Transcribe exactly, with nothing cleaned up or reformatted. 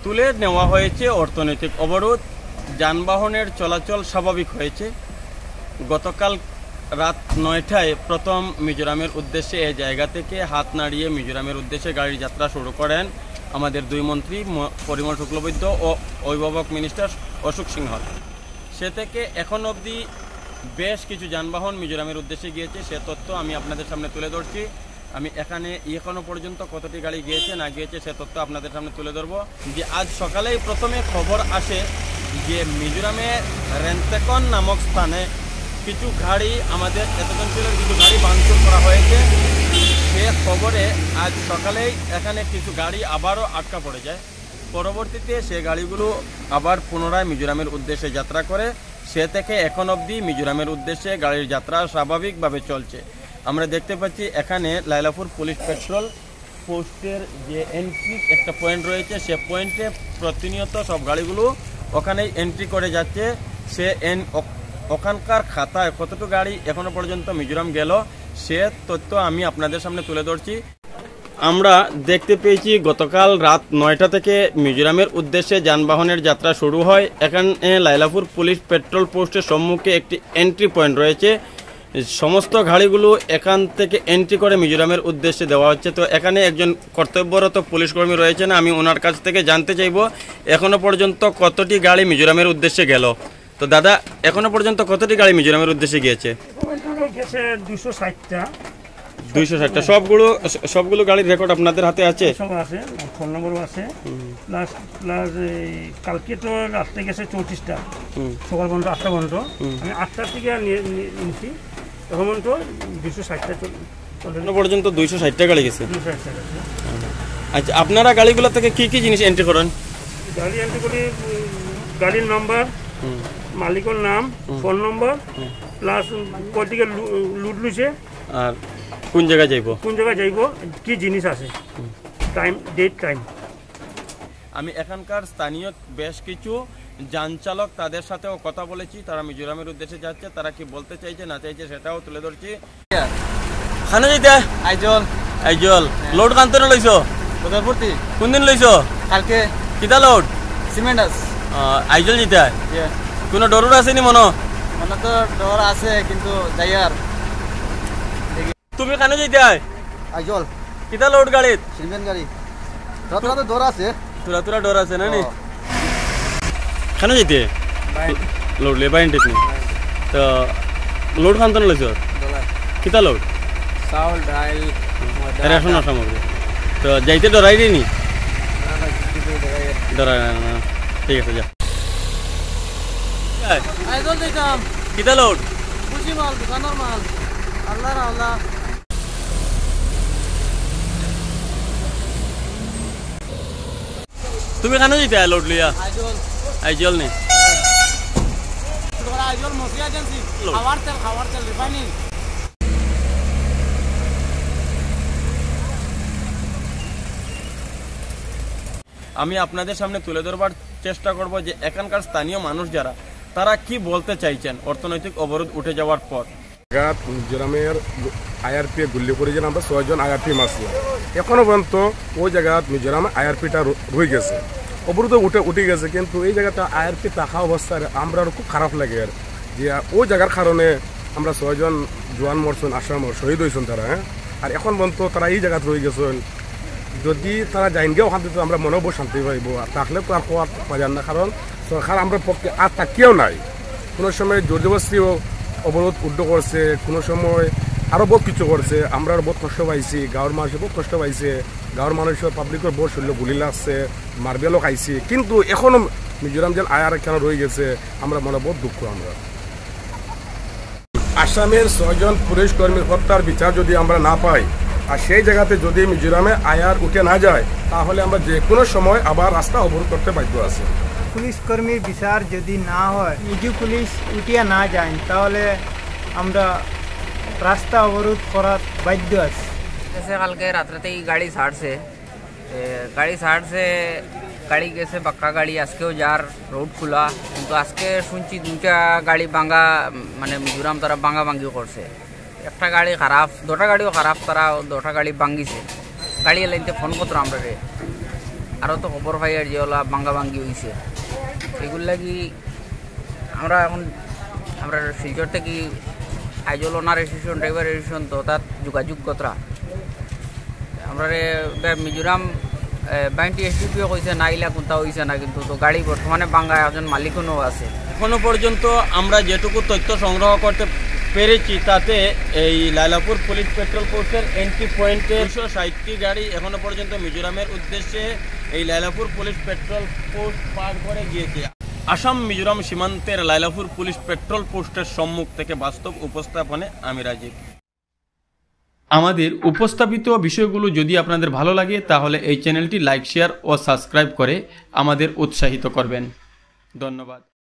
তুলে নেওয়া হয়েছে অর্থনৈতিক অবরোধ, যানবাহনের চলাচল স্বাভাবিক হয়েছে। গতকাল রাত নয়টায় প্রথম মিজোরামের উদ্দেশ্যে এই জায়গা থেকে হাত নাড়িয়ে মিজোরামের উদ্দেশ্যে গাড়ির যাত্রা শুরু করেন আমাদের দুই মন্ত্রী পরিমল শুক্লবৈদ্য ও অভিভাবক মিনিস্টার অশোক সিংহল। সে থেকে এখন অবধি বেশ কিছু যানবাহন মিজোরামের উদ্দেশ্যে গিয়েছে, সে তথ্য আমি আপনাদের সামনে তুলে ধরছি। আমি এখানে এখনো পর্যন্ত কতটি গাড়ি গিয়েছে না গিয়েছে সে তথ্য আপনাদের সামনে তুলে ধরবো। যে আজ সকালেই প্রথমে খবর আসে যে মিজোরামে রেন্তেকন নামক স্থানে কিছু গাড়ি, আমাদের এত অঞ্চলের কিছু গাড়ি ভাঙচুর করা হয়েছে। সে খবরে আজ সকালেই এখানে কিছু গাড়ি আবারও আটকা পড়ে যায়। পরবর্তীতে সে গাড়িগুলো আবার পুনরায় মিজোরামের উদ্দেশ্যে যাত্রা করে। সে থেকে এখন অবধি মিজোরামের উদ্দেশ্যে গাড়ির যাত্রা স্বাভাবিকভাবে চলছে। আমরা দেখতে পাচ্ছি এখানে লাইলাপুর পুলিশ পেট্রোল পোস্টের যে এন্ট্রি একটা পয়েন্ট রয়েছে, সে পয়েন্টে প্রতিনিয়ত সব গাড়িগুলো ওখানেই এন্ট্রি করে যাচ্ছে। সে এন ওখানকার খাতায় কতটুকু গাড়ি এখনো পর্যন্ত মিজোরাম গেল সে তথ্য আমি আপনাদের সামনে তুলে ধরছি। আমরা দেখতে পেয়েছি গতকাল রাত নয়টা থেকে মিজোরামের উদ্দেশ্যে যানবাহনের যাত্রা শুরু হয়। এখানে লাইলাপুর পুলিশ পেট্রোল পোস্টের সম্মুখে একটি এন্ট্রি পয়েন্ট রয়েছে। সমস্ত গাড়িগুলো এখান থেকে এন্ট্রি করে মিজোরামের উদ্দেশ্যে দেওয়া হচ্ছে। তো এখানে একজন কর্তব্যরত পুলিশ কর্মী রয়েছেন, আমি ওনার কাছ থেকে জানতে চাইব এখনো পর্যন্ত কতটি গাড়ি মিজোরামের উদ্দেশ্যে গেল। তো দাদা, এখনো পর্যন্ত কতটি গাড়ি মিজোরামের উদ্দেশ্যে গিয়েছে? দুইশো ষাটটা। দুইশো ষাটটা। সবগুলো সবগুলো গাড়ির রেকর্ড আপনাদের হাতে আছে? সব আছে, ফোন নম্বরও আছে। প্লাস প্লাস কালকে তো রাস্তায় গেছে চৌত্রিশটা, সকাল পর্যন্ত আটটা পর্যন্ত। আমি আটটার থেকে নিয়েছি, এখন পর্যন্ত দুইশো ষাটটা পর্যন্ত দুইশো ষাটটা গাড়ি গেছে। দুশো ষাটটা গেছে। আচ্ছা, আপনারা গাড়িগুলো থেকে কি কি জিনিস এন্ট্রি করেন? গাড়ি এন্ট্রি করি গাড়ির নাম্বার, মালিকের নাম, ফোন নম্বর, প্লাস কোথা থেকে লুট লুছে আর কোন জায়গায় যাইব কোন জায়গায় যাইব কি জিনিস আছে, টাইম, ডেট, টাইম। আমি এখানকার স্থানীয় বেশ কিছু যান চালক তাদের সাথেও কথা বলেছি, তারা মিজোরামের উদ্দেশ্যে যাচ্ছে। তারা কি বলতে চাইছে না চাইছে সেটাও তুলে ধরছি। খানে যাইতে আইজল আইজল লোড কানতে না লইছো? বদরপুরতি। কোন দিন লইছো? কালকে। কিতা লোড? সিমেন্টাস। আইজল যেতে কোনো ডরুর আছে নি মনো? মনে তো ডর আছে, কিন্তু যাই আর। তুমি কানে যাইতে আইজল কিতা লোড গাড়িত? সিমেন্ট গাড়ি। তোরা তো ডর আছে, তোরা তোরা ডর আছে না নি? খানে যাইতে লোড লে বাইন টিপনি। তো লোড খান তো লইছো? কিতা লোড? চাউল, ডাল, রেশন সামগ্রী। তো যাইতে ডরাই দিনি? ডরাই না, ঠিক আছে যা। আইজল দিতাম। কিতা লোড? খুশি মাল, দোকানের মাল। আল্লাহ আল্লাহ। তুমি কেন যেতে লোড লিয়া? আইজল আইজল নি? তোরা আইজল মসিয়া এজেন্সি। খাবার তেল, খাবার তেল রিফাইনিং। আমি আপনাদের সামনে তুলে ধরবার চেষ্টা করব যে এখানকার স্থানীয় মানুষ যারা, তারা কি বলতে চাইছেন অর্থনৈতিক অবরোধ উঠে যাওয়ার পর। মিজোরামের আইআরপি গুল্লি করে যে আমরা ছয়জন আইআরপি মারছিলাম, এখনো পর্যন্ত ওই জায়গা মিজোরামে আইআরপিটা রয়ে গেছে, অবরোধ উঠে উঠে গেছে। কিন্তু এই জায়গাটা আইআরপি থাকা অবস্থায় আমরা খুব খারাপ লাগে আর যে ওই জায়গার কারণে আমরা ছয়জন জোয়ান মরছেন, আসাম শহীদ হয়েছেন তারা। হ্যাঁ, আর এখন পর্যন্ত তারা এই জায়গাতে রয়ে গেছেন। যদি তারা যাইনগেও ওখান থেকে আমরা মনেও বহু শান্তি পাইব, তাহলে তো আর কোয়ার পাজান না, কারণ সরকার আমরা পক্ষে আর তাকিয়েও নাই। কোনো সময় জোর জবরদস্তিও অবরোধ উদ্যোগ করছে, কোনো সময় আরও বহুত কিছু করছে। আমরা বহুত কষ্ট পাইছি, গাঁৱৰ মানুষে বহুত কষ্ট পাইছে, গাঁৱৰ মানুষের পাবলিকের বহুত শরীরে গুলি লাগছে, মার্বেলও খাইছি। কিন্তু এখনও মিজোরাম যেন আয়ার এখানে রয়ে গেছে, আমরা মনে বহুত দুঃখ। আমরা আসামের ছয়জন পুলিশ কর্মীর হত্যার বিচার যদি আমরা না পাই, আর সেই জায়গাতে যদি মিজোরামে আয়ার উঠে না যায়, তাহলে আমরা যে কোনো সময় আবার রাস্তা অবরোধ করতে বাধ্য আছে। পুলিশ কর্মীর বিচার যদি না হয়, নিজে পুলিশ উঠিয়া না যায়, তাহলে আমরা রাস্তা অবরোধ করার বাধ্য আছি। जैसे কালকে রাত্রেতেই গাড়ি ছাড়ছে, গাড়ি ছাড়ছে, গাড়ি গেছে বাক্কা গাড়ি, আজকেও যার রোড খোলা, কিন্তু আজকে শুনছি দুটা গাড়ি ভাঙা, মানে মিজোরাম তারা ভাঙা ভাঙিও করছে। একটা গাড়ি খারাপ, দুটা গাড়িও খারাপ, তারা দুটা গাড়ি ভাঙিছে। গাড়ি লাইনতে ফোন করতো আমরা রে, আরও তো খবর পাই আর যেগুলা ভাঙ্গা ভাঙ্গি হয়েছে এগুলো লাগি আমরা এখন আমরা শিলচর থেকে Aizawl owner registration driver registration তো তার যোগাযোগ কতরা আমরা মিজোরাম বাইনটি এসডিপিও কইছে না ইলা কোনটা হয়েছে না কিন্তু তো গাড়ি বর্তমানে বাঙ্গা একজন মালিকও আছে। এখনো পর্যন্ত আমরা যেটুকু তথ্য সংগ্রহ করতে পেরেছি তাতে এই লাইলাপুর পুলিশ পেট্রোল পোস্টের এন্ট্রি পয়েন্টে দুশো ষাটটি গাড়ি এখনো পর্যন্ত মিজোরামের উদ্দেশ্যে এই লাইলাপুর পুলিশ পেট্রোল পোস্ট পার করে গিয়েছে। আসাম মিজোরাম সীমান্তের লাইলাপুর পুলিশ পেট্রোল পোস্টের সম্মুখ থেকে বাস্তব উপস্থাপনে আমি রাজীব। আমাদের উপস্থাপিত বিষয়গুলো যদি আপনাদের ভালো লাগে তাহলে এই চ্যানেলটি লাইক শেয়ার ও সাবস্ক্রাইব করে আমাদের উৎসাহিত করবেন। ধন্যবাদ।